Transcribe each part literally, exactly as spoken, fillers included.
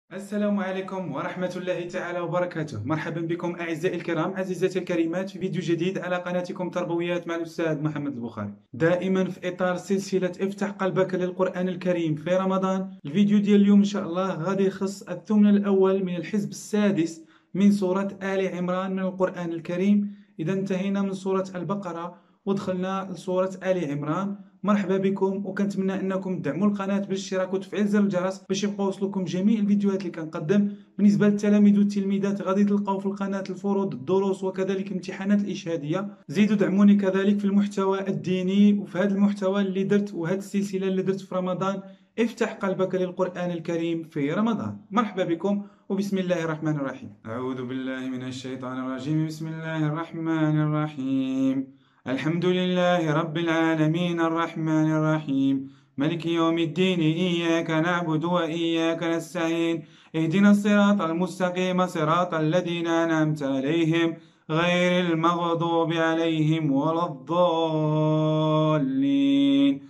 السلام عليكم ورحمة الله تعالى وبركاته. مرحبا بكم أعزائي الكرام، عزيزاتي الكريمات، في فيديو جديد على قناتكم تربويات مع الأستاذ محمد البخاري. دائما في إطار سلسلة افتح قلبك للقرآن الكريم في رمضان. الفيديو ديال اليوم إن شاء الله غادي يخص الثمن الأول من الحزب السادس من سورة آل عمران من القرآن الكريم. إذا انتهينا من سورة البقرة ودخلنا لسورة آل عمران. مرحبا بكم، وكنتمنى انكم تدعموا القناه بالاشتراك وتفعيل زر الجرس باش يبقاو يوصلوكم جميع الفيديوهات اللي كنقدم. بالنسبه للتلاميذ والتلميذات غادي تلقاو في القناه الفروض، الدروس، وكذلك الامتحانات الاشهاديه. زيدوا دعموني كذلك في المحتوى الديني، وفي هذا المحتوى اللي درت وهذه السلسله اللي درت في رمضان، افتح قلبك للقرآن الكريم في رمضان. مرحبا بكم وبسم الله الرحمن الرحيم. أعوذ بالله من الشيطان الرجيم. بسم الله الرحمن الرحيم. الحمد لله رب العالمين الرحمن الرحيم ملك يوم الدين، إياك نعبد وإياك نستعين، اهدنا الصراط المستقيم صراط الذين أنعمت عليهم غير المغضوب عليهم ولا الضالين،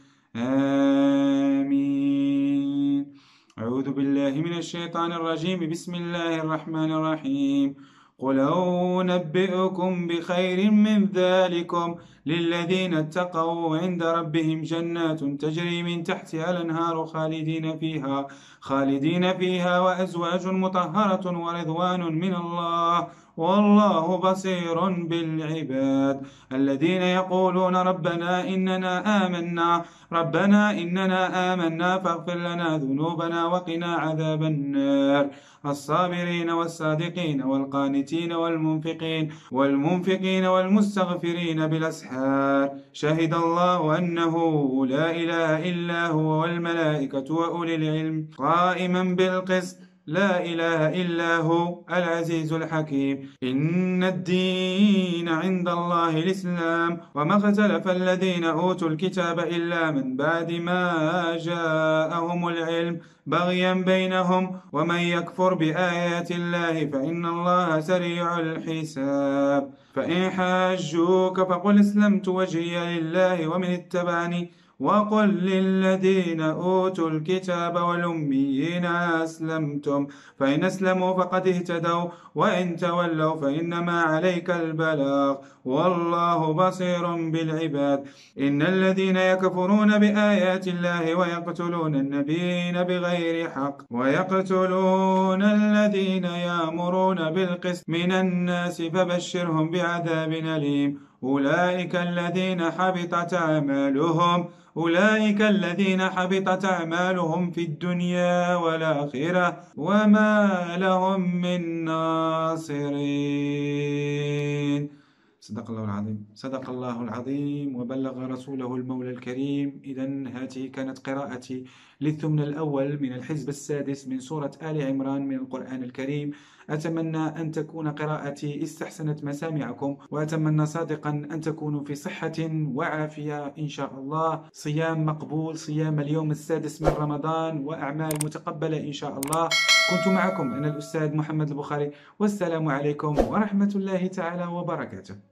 آمين. أعوذ بالله من الشيطان الرجيم. بسم الله الرحمن الرحيم. قل أنبئكم بخير من ذلكم للذين اتقوا عند ربهم جنات تجري من تحتها الأنهار خالدين فيها خالدين فيها وأزواج مطهرة ورضوان من الله والله بصير بالعباد. الذين يقولون ربنا إننا آمنا ربنا إننا آمنا فاغفر لنا ذنوبنا وقنا عذاب النار. الصابرين والصادقين والقانتين والمنفقين والمنفقين والمستغفرين بالأسحار. شهد الله أنه لا إله إلا هو والملائكة وأولي العلم قائما بالقسط لا إله إلا هو العزيز الحكيم. إن الدين عند الله الإسلام، وما اختلف الذين أوتوا الكتاب إلا من بعد ما جاءهم العلم بغيا بينهم، ومن يكفر بآيات الله فإن الله سريع الحساب. فإن حاجوك فقل اسلمت وجهي لله ومن اتبعني، وقل للذين أوتوا الكتاب والأميين أسلمتم فإن أسلموا فقد اهتدوا وإن تولوا فإنما عليك البلاغ والله بصير بالعباد. إن الذين يكفرون بآيات الله ويقتلون النبيين بغير حق ويقتلون الذين يأمرون بالقسط من الناس فبشرهم بعذاب أليم. أولئك الذين حبطت أعمالهم أولئك الذين حبطت أعمالهم في الدنيا والآخرة وما لهم من ناصرين. صدق الله العظيم. صدق الله العظيم وبلغ رسوله المولى الكريم. إذن هذه كانت قراءتي للثمن الأول من الحزب السادس من سورة آل عمران من القرآن الكريم. أتمنى أن تكون قراءتي استحسنت مسامعكم، وأتمنى صادقا أن تكونوا في صحة وعافية إن شاء الله. صيام مقبول، صيام اليوم السادس من رمضان، وأعمال متقبلة إن شاء الله. كنت معكم أنا الأستاذ محمد البخاري، والسلام عليكم ورحمة الله تعالى وبركاته.